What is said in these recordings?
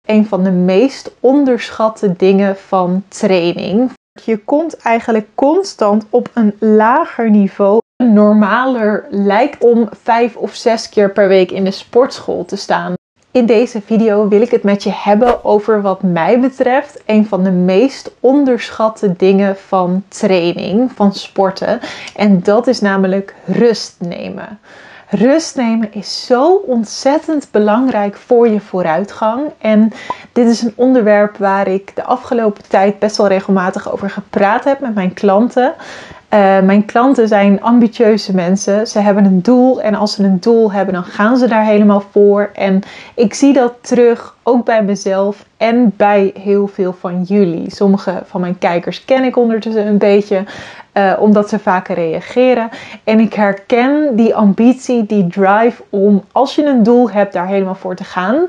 een van de meest onderschatte dingen van training. Je komt eigenlijk constant op een lager niveau. Normaler lijkt om 5 of 6 keer per week in de sportschool te staan. In deze video wil ik het met je hebben over wat mij betreft een van de meest onderschatte dingen van training, van sporten. En dat is namelijk rust nemen. Rust nemen is zo ontzettend belangrijk voor je vooruitgang. En dit is een onderwerp waar ik de afgelopen tijd best wel regelmatig over gepraat heb met mijn klanten. Mijn klanten zijn ambitieuze mensen. Ze hebben een doel en als ze een doel hebben, dan gaan ze daar helemaal voor. En ik zie dat terug, ook bij mezelf en bij heel veel van jullie. Sommige van mijn kijkers ken ik ondertussen een beetje, omdat ze vaker reageren. En ik herken die ambitie, die drive om, als je een doel hebt, daar helemaal voor te gaan.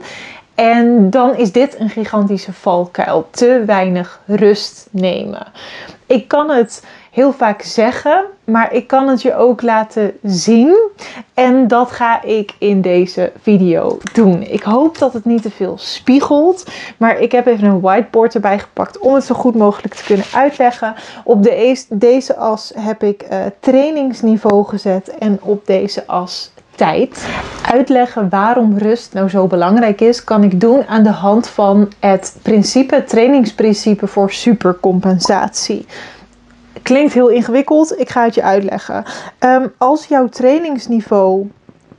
En dan is dit een gigantische valkuil. Te weinig rust nemen. Ik kan het heel vaak zeggen, maar ik kan het je ook laten zien. En dat ga ik in deze video doen. Ik hoop dat het niet te veel spiegelt. Maar ik heb even een whiteboard erbij gepakt om het zo goed mogelijk te kunnen uitleggen. Op deze as heb ik trainingsniveau gezet en op deze as tijd. Uitleggen waarom rust nou zo belangrijk is, kan ik doen aan de hand van het trainingsprincipe voor supercompensatie. Klinkt heel ingewikkeld, ik ga het je uitleggen. Als jouw trainingsniveau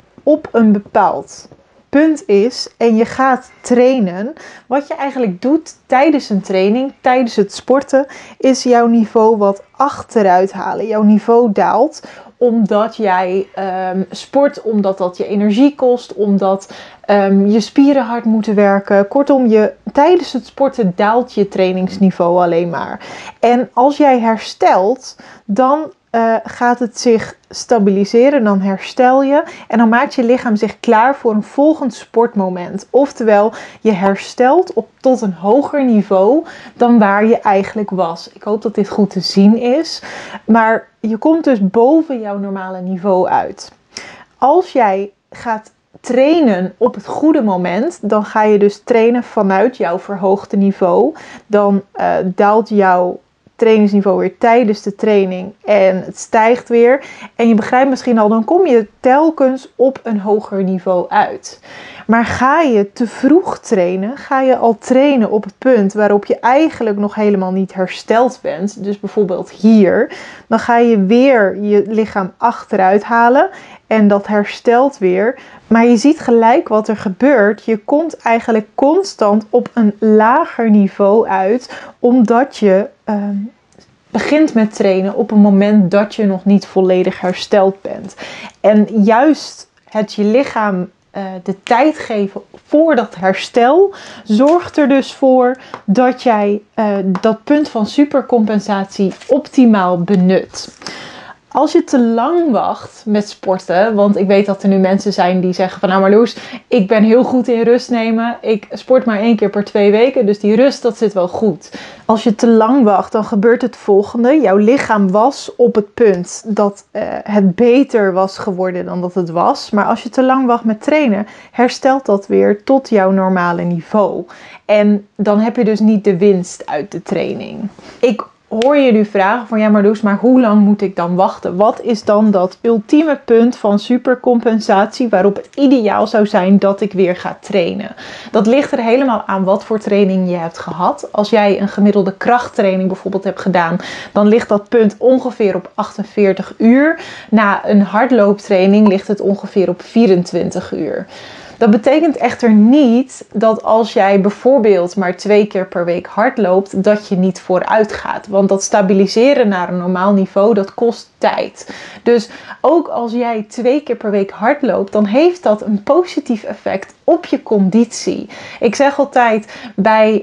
op een bepaald punt is en je gaat trainen, wat je eigenlijk doet tijdens een training, tijdens het sporten, is jouw niveau wat achteruit halen. Jouw niveau daalt omdat jij sport, omdat dat je energie kost, omdat je spieren hard moeten werken. Kortom, tijdens het sporten daalt je trainingsniveau alleen maar. En als jij herstelt, dan gaat het zich stabiliseren, dan herstel je en dan maakt je lichaam zich klaar voor een volgend sportmoment. Oftewel, je herstelt tot een hoger niveau dan waar je eigenlijk was. Ik hoop dat dit goed te zien is, maar je komt dus boven jouw normale niveau uit. Als jij gaat trainen op het goede moment, dan ga je dus trainen vanuit jouw verhoogde niveau. Dan daalt jouw trainingsniveau weer tijdens de training en het stijgt weer. En je begrijpt misschien al, dan kom je telkens op een hoger niveau uit. Maar ga je te vroeg trainen, ga je al trainen op het punt waarop je eigenlijk nog helemaal niet hersteld bent, dus bijvoorbeeld hier, dan ga je weer je lichaam achteruit halen en dat herstelt weer. Maar je ziet gelijk wat er gebeurt. Je komt eigenlijk constant op een lager niveau uit, omdat je begint met trainen op een moment dat je nog niet volledig hersteld bent. En juist het je lichaam de tijd geven voor dat herstel zorgt er dus voor dat jij dat punt van supercompensatie optimaal benut. Als je te lang wacht met sporten, want ik weet dat er nu mensen zijn die zeggen van nou Marloes, ik ben heel goed in rust nemen. Ik sport maar 1 keer per 2 weken, dus die rust dat zit wel goed. Als je te lang wacht, dan gebeurt het volgende. Jouw lichaam was op het punt dat het beter was geworden dan dat het was. Maar als je te lang wacht met trainen, herstelt dat weer tot jouw normale niveau. En dan heb je dus niet de winst uit de training. Ik hoor je nu vragen van ja Marloes, maar hoe lang moet ik dan wachten? Wat is dan dat ultieme punt van supercompensatie waarop het ideaal zou zijn dat ik weer ga trainen? Dat ligt er helemaal aan wat voor training je hebt gehad. Als jij een gemiddelde krachttraining bijvoorbeeld hebt gedaan, dan ligt dat punt ongeveer op 48 uur. Na een hardlooptraining ligt het ongeveer op 24 uur. Dat betekent echter niet dat als jij bijvoorbeeld maar 2 keer per week hardloopt, dat je niet vooruit gaat. Want dat stabiliseren naar een normaal niveau, dat kost tijd. Dus ook als jij 2 keer per week hardloopt, dan heeft dat een positief effect op je conditie. Ik zeg altijd, bij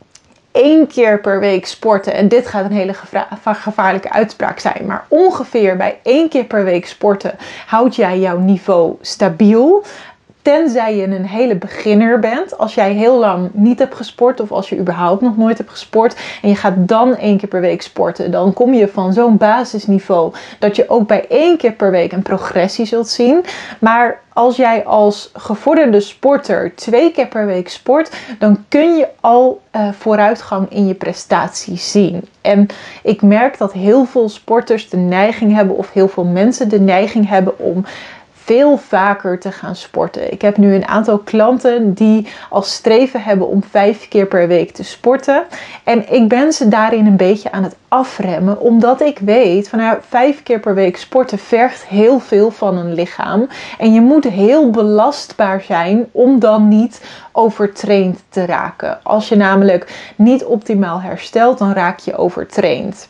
1 keer per week sporten, en dit gaat een hele gevaarlijke uitspraak zijn, maar ongeveer bij 1 keer per week sporten houd jij jouw niveau stabiel. Tenzij je een hele beginner bent. Als jij heel lang niet hebt gesport of als je überhaupt nog nooit hebt gesport en je gaat dan 1 keer per week sporten, dan kom je van zo'n basisniveau dat je ook bij 1 keer per week een progressie zult zien. Maar als jij als gevorderde sporter 2 keer per week sport, dan kun je al vooruitgang in je prestatie zien. En ik merk dat heel veel sporters de neiging hebben, of heel veel mensen de neiging hebben om veel vaker te gaan sporten. Ik heb nu een aantal klanten die als streven hebben om 5 keer per week te sporten. En ik ben ze daarin een beetje aan het afremmen. Omdat ik weet van 5 keer per week sporten vergt heel veel van een lichaam. En je moet heel belastbaar zijn om dan niet overtraind te raken. Als je namelijk niet optimaal herstelt, dan raak je overtraind.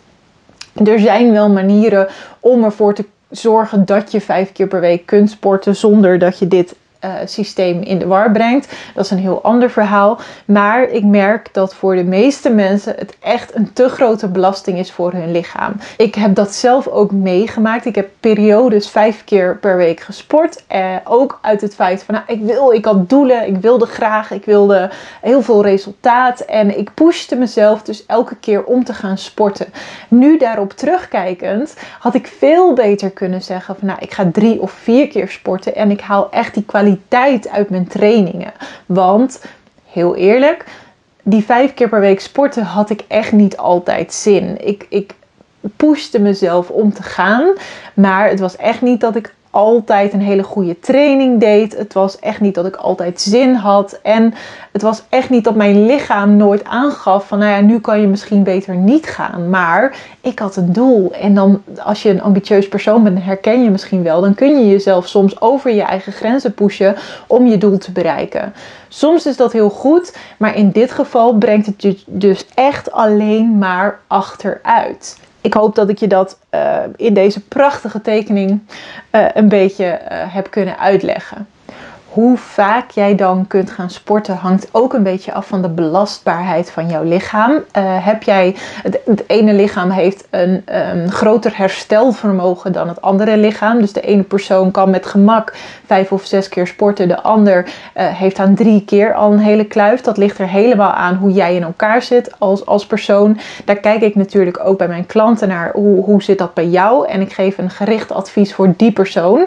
Er zijn wel manieren om ervoor te zorgen dat je 5 keer per week kunt sporten zonder dat je dit systeem in de war brengt. Dat is een heel ander verhaal. Maar ik merk dat voor de meeste mensen het echt een te grote belasting is voor hun lichaam. Ik heb dat zelf ook meegemaakt. Ik heb periodes 5 keer per week gesport. Ook uit het feit van ik had doelen, ik wilde graag, ik wilde heel veel resultaat. En ik pushte mezelf dus elke keer om te gaan sporten. Nu daarop terugkijkend had ik veel beter kunnen zeggen van ik ga 3 of 4 keer sporten en ik haal echt die kwaliteit uit mijn trainingen. Want, heel eerlijk, die 5 keer per week sporten had ik echt niet altijd zin. Ik pushte mezelf om te gaan, maar het was echt niet dat ik altijd een hele goede training deed. Het was echt niet dat ik altijd zin had. En het was echt niet dat mijn lichaam nooit aangaf van nu kan je misschien beter niet gaan. Maar ik had een doel. En dan als je een ambitieus persoon bent, herken je misschien wel. Dan kun je jezelf soms over je eigen grenzen pushen om je doel te bereiken. Soms is dat heel goed. Maar in dit geval brengt het je dus echt alleen maar achteruit. Ik hoop dat ik je dat in deze prachtige tekening een beetje heb kunnen uitleggen. Hoe vaak jij dan kunt gaan sporten hangt ook een beetje af van de belastbaarheid van jouw lichaam. Het ene lichaam heeft een groter herstelvermogen dan het andere lichaam. Dus de ene persoon kan met gemak 5 of 6 keer sporten. De ander heeft aan 3 keer al een hele kluif. Dat ligt er helemaal aan hoe jij in elkaar zit als persoon. Daar kijk ik natuurlijk ook bij mijn klanten naar. Hoe zit dat bij jou? En ik geef een gericht advies voor die persoon.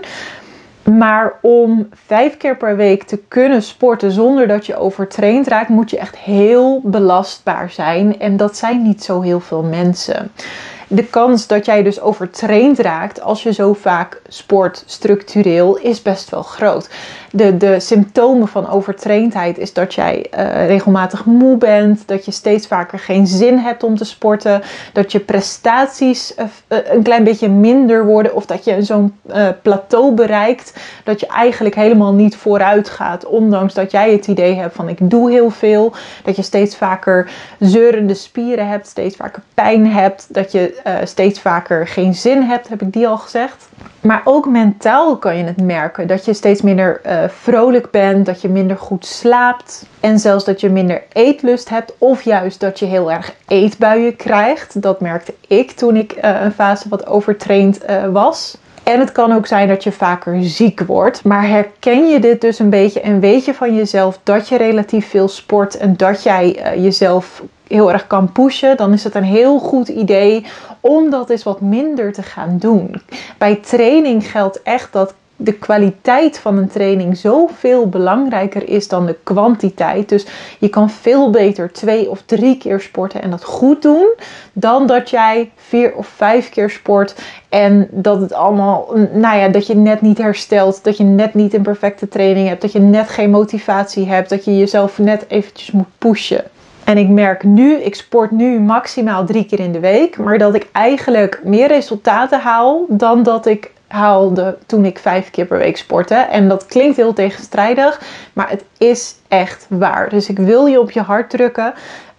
Maar om 5 keer per week te kunnen sporten zonder dat je overtraind raakt, moet je echt heel belastbaar zijn. En dat zijn niet zo heel veel mensen. De kans dat jij dus overtraind raakt als je zo vaak sport structureel is best wel groot. De symptomen van overtraindheid is dat jij regelmatig moe bent, dat je steeds vaker geen zin hebt om te sporten, dat je prestaties een klein beetje minder worden of dat je zo'n plateau bereikt dat je eigenlijk helemaal niet vooruit gaat, ondanks dat jij het idee hebt van ik doe heel veel, dat je steeds vaker zeurende spieren hebt, steeds vaker pijn hebt, dat je steeds vaker geen zin hebt, heb ik die al gezegd. Maar ook mentaal kan je het merken. Dat je steeds minder vrolijk bent, dat je minder goed slaapt. En zelfs dat je minder eetlust hebt. Of juist dat je heel erg eetbuien krijgt. Dat merkte ik toen ik een fase wat overtraind was. En het kan ook zijn dat je vaker ziek wordt. Maar herken je dit dus een beetje en weet je van jezelf dat je relatief veel sport en dat jij jezelf heel erg kan pushen, dan is het een heel goed idee om dat eens wat minder te gaan doen. Bij training geldt echt dat de kwaliteit van een training zoveel belangrijker is dan de kwantiteit. Dus je kan veel beter 2 of 3 keer sporten en dat goed doen, dan dat jij 4 of 5 keer sport en dat het allemaal, dat je net niet herstelt, dat je net niet een perfecte training hebt, dat je net geen motivatie hebt, dat je jezelf net eventjes moet pushen. En ik merk nu, ik sport nu maximaal 3 keer in de week, maar dat ik eigenlijk meer resultaten haal dan dat ik haalde toen ik 5 keer per week sportte. En dat klinkt heel tegenstrijdig, maar het is echt waar. Dus ik wil je op je hart drukken.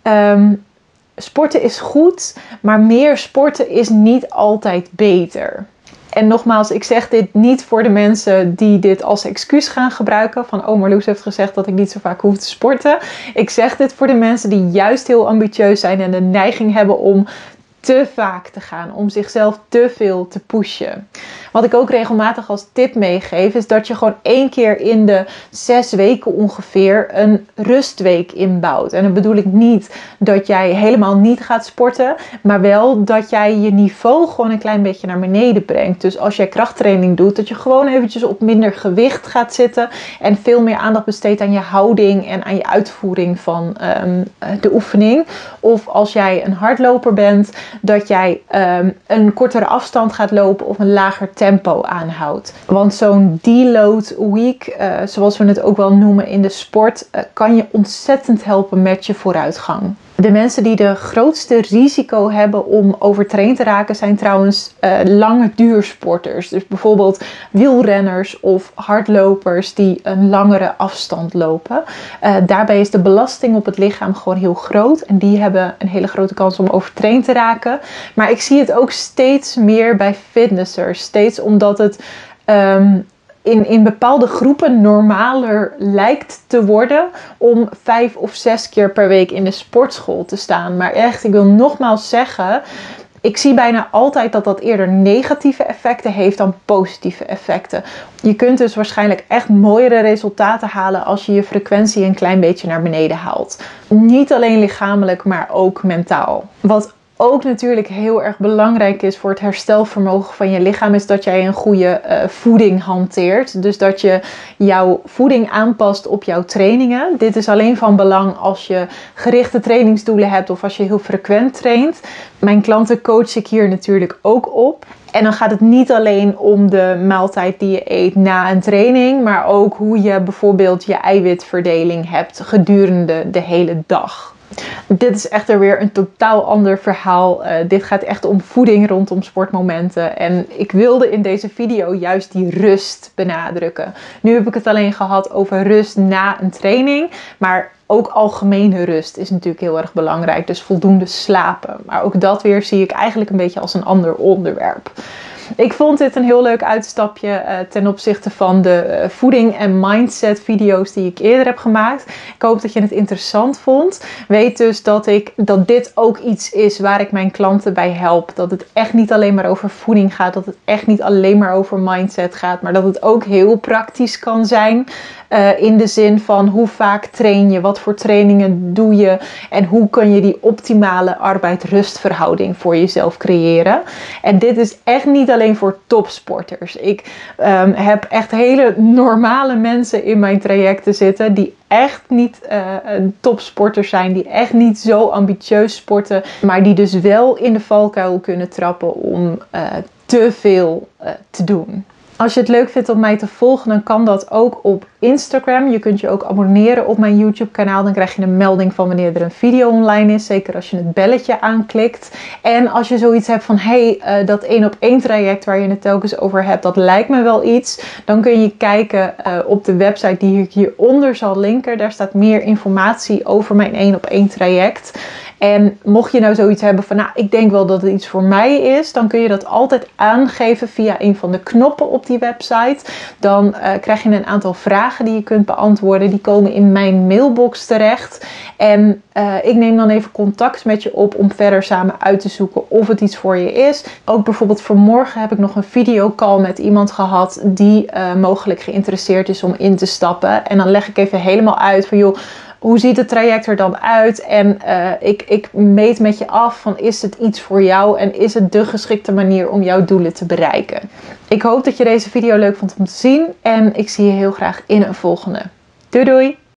Sporten is goed, maar meer sporten is niet altijd beter. En nogmaals, ik zeg dit niet voor de mensen die dit als excuus gaan gebruiken. Van, Marloes heeft gezegd dat ik niet zo vaak hoef te sporten. Ik zeg dit voor de mensen die juist heel ambitieus zijn en de neiging hebben om te vaak te gaan, om zichzelf te veel te pushen. Wat ik ook regelmatig als tip meegeef, is dat je gewoon 1 keer in de 6 weken ongeveer een rustweek inbouwt. En dan bedoel ik niet dat jij helemaal niet gaat sporten, maar wel dat jij je niveau gewoon een klein beetje naar beneden brengt. Dus als jij krachttraining doet, dat je gewoon eventjes op minder gewicht gaat zitten en veel meer aandacht besteedt aan je houding en aan je uitvoering van de oefening. Of als jij een hardloper bent, dat jij een kortere afstand gaat lopen of een lager tempo aanhoudt. Want zo'n deload week, zoals we het ook wel noemen in de sport, kan je ontzettend helpen met je vooruitgang. De mensen die de grootste risico hebben om overtraind te raken zijn trouwens lange duursporters. Dus bijvoorbeeld wielrenners of hardlopers die een langere afstand lopen. Daarbij is de belasting op het lichaam gewoon heel groot. En die hebben een hele grote kans om overtraind te raken. Maar ik zie het ook steeds meer bij fitnessers. Steeds omdat het in bepaalde groepen normaler lijkt te worden om 5 of 6 keer per week in de sportschool te staan. Maar echt, ik wil nogmaals zeggen, ik zie bijna altijd dat dat eerder negatieve effecten heeft dan positieve effecten. Je kunt dus waarschijnlijk echt mooiere resultaten halen als je je frequentie een klein beetje naar beneden haalt. Niet alleen lichamelijk, maar ook mentaal. Wat ook natuurlijk heel erg belangrijk is voor het herstelvermogen van je lichaam, is dat jij een goede voeding hanteert. Dus dat je jouw voeding aanpast op jouw trainingen. Dit is alleen van belang als je gerichte trainingsdoelen hebt of als je heel frequent traint. Mijn klanten coach ik hier natuurlijk ook op. En dan gaat het niet alleen om de maaltijd die je eet na een training, maar ook hoe je bijvoorbeeld je eiwitverdeling hebt gedurende de hele dag. Dit is echter weer een totaal ander verhaal. Dit gaat echt om voeding rondom sportmomenten. En ik wilde in deze video juist die rust benadrukken. Nu heb ik het alleen gehad over rust na een training. Maar ook algemene rust is natuurlijk heel erg belangrijk. Dus voldoende slapen. Maar ook dat weer zie ik eigenlijk een beetje als een ander onderwerp. Ik vond dit een heel leuk uitstapje ten opzichte van de voeding en mindset video's die ik eerder heb gemaakt. Ik hoop dat je het interessant vond. Weet dus dat dit ook iets is waar ik mijn klanten bij help. Dat het echt niet alleen maar over voeding gaat. Dat het echt niet alleen maar over mindset gaat. Maar dat het ook heel praktisch kan zijn. In de zin van hoe vaak train je, wat voor trainingen doe je en hoe kun je die optimale arbeid-rustverhouding voor jezelf creëren. En dit is echt niet alleen voor topsporters. Ik heb echt hele normale mensen in mijn trajecten zitten die echt niet topsporters zijn, die echt niet zo ambitieus sporten, maar die dus wel in de valkuil kunnen trappen om te veel te doen. Als je het leuk vindt om mij te volgen, dan kan dat ook op Instagram. Je kunt je ook abonneren op mijn YouTube kanaal. Dan krijg je een melding van wanneer er een video online is. Zeker als je het belletje aanklikt. En als je zoiets hebt van, dat 1-op-1 traject waar je het telkens over hebt, dat lijkt me wel iets. Dan kun je kijken op de website die ik hieronder zal linken. Daar staat meer informatie over mijn 1-op-1 traject. En mocht je nou zoiets hebben van, ik denk wel dat het iets voor mij is, dan kun je dat altijd aangeven via een van de knoppen op die website. Dan krijg je een aantal vragen die je kunt beantwoorden. Die komen in mijn mailbox terecht. En ik neem dan even contact met je op om verder samen uit te zoeken of het iets voor je is. Ook bijvoorbeeld vanmorgen heb ik nog een videocall met iemand gehad die mogelijk geïnteresseerd is om in te stappen. En dan leg ik even helemaal uit van, joh, hoe ziet het traject er dan uit? En ik meet met je af van, is het iets voor jou? En is het de geschikte manier om jouw doelen te bereiken? Ik hoop dat je deze video leuk vond om te zien. En ik zie je heel graag in een volgende. Doei doei!